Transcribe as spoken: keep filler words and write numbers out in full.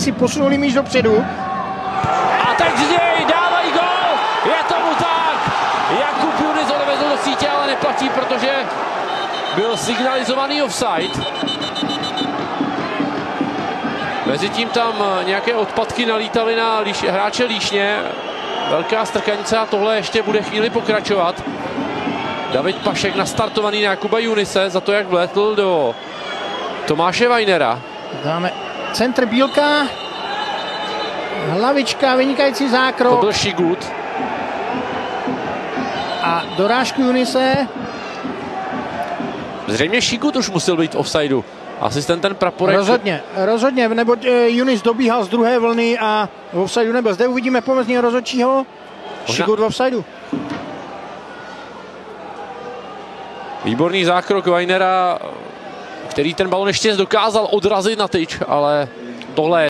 Si posunuli míč dopředu. A teď z něj dávají gól. Je tomu tak. Jakub Junis ho dovezl do sítě, ale neplatí, protože byl signalizovaný offside. Mezitím tam nějaké odpadky nalítaly na líš, hráče Líšně. Velká strkanice a tohle ještě bude chvíli pokračovat. David Pašek nastartovaný na Jakuba Junise za to, jak vlétl do Tomáše Weinera. Dáme centr Bílka. Hlavička, vynikající zákrok. To byl Šigut. A dorážku Junise. Zřejmě Šigut už musel být v offsideu. Asistent ten Praporek. Rozhodně, rozhodně, neboť Junis dobíhal z druhé vlny a v offsideu nebyl. Zde uvidíme pomezního rozhodčího. Šigut v offsideu. Výborný zákrok Weinera, který ten balon ještě dokázal odrazit na tyč, ale tohle